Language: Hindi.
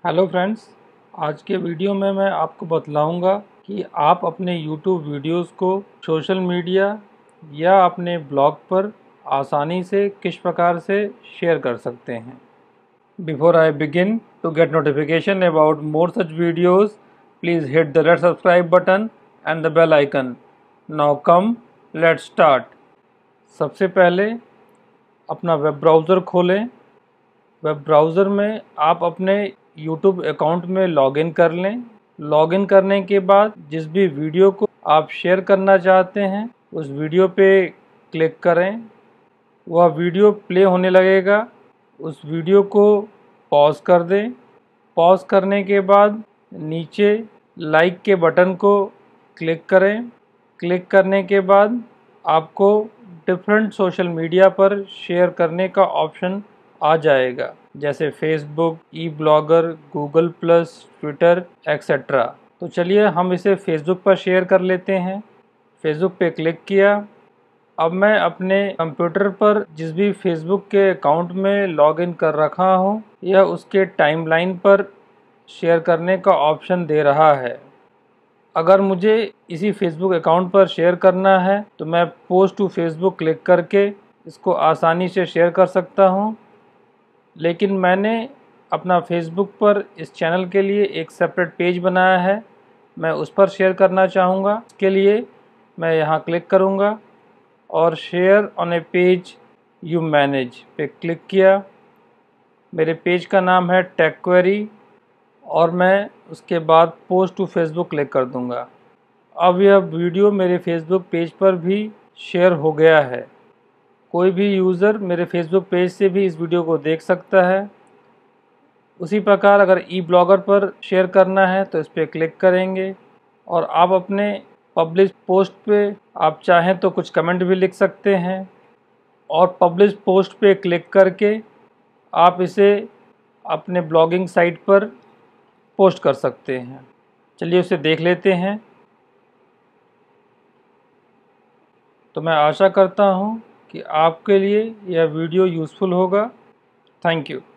हेलो फ्रेंड्स, आज के वीडियो में मैं आपको बतलाऊंगा कि आप अपने YouTube वीडियोस को सोशल मीडिया या अपने ब्लॉग पर आसानी से किस प्रकार से शेयर कर सकते हैं। Before I begin, to get notification about more such videos, please hit the red subscribe button and the bell icon. Now come, let's start. सबसे पहले अपना वेब ब्राउज़र खोलें। वेब ब्राउज़र में आप अपने YouTube अकाउंट में लॉगिन कर लें। लॉगिन करने के बाद जिस भी वीडियो को आप शेयर करना चाहते हैं उस वीडियो पे क्लिक करें। वह वीडियो प्ले होने लगेगा। उस वीडियो को पॉज कर दें। पॉज करने के बाद नीचे लाइक के बटन को क्लिक करें। क्लिक करने के बाद आपको डिफरेंट सोशल मीडिया पर शेयर करने का ऑप्शन आ जाएगा, जैसे Facebook, e blogger, Google plus, Twitter etcetera. तो चलिए हम इसे फेसबुक पर शेयर कर लेते हैं। फेसबुक पे क्लिक किया। अब मैं अपने कंप्यूटर पर जिस भी फेसबुक के अकाउंट में लॉगिन कर रखा हूँ यह उसके टाइमलाइन पर शेयर करने का ऑप्शन दे रहा है। अगर मुझे इसी फेसबुक अकाउंट पर शेयर करना है तो मैं पोस्ट टू फेसबुक क्लिक करके इसको आसानी से शेयर कर सकता हूँ। लेकिन मैंने अपना फेसबुक पर इस चैनल के लिए एक सेपरेट पेज बनाया है, मैं उस पर शेयर करना चाहूँगा। इसके लिए मैं यहाँ क्लिक करूँगा और share on a page you manage पे क्लिक किया। मेरे पेज का नाम है टेक क्वेरी और मैं उसके बाद पोस्ट टू फेसबुक क्लिक कर दूँगा। अब यह वीडियो मेरे फेसबुक पेज पर भी शेयर हो गया है। कोई भी यूज़र मेरे फेसबुक पेज से भी इस वीडियो को देख सकता है। उसी प्रकार अगर ई ब्लॉगर पर शेयर करना है तो इस पर क्लिक करेंगे और आप अपने पब्लिश पोस्ट पे आप चाहें तो कुछ कमेंट भी लिख सकते हैं और पब्लिश पोस्ट पे क्लिक करके आप इसे अपने ब्लॉगिंग साइट पर पोस्ट कर सकते हैं। चलिए उसे देख लेते हैं। तो मैं आशा करता हूँ कि आपके लिए यह वीडियो यूज़फुल होगा। Thank you.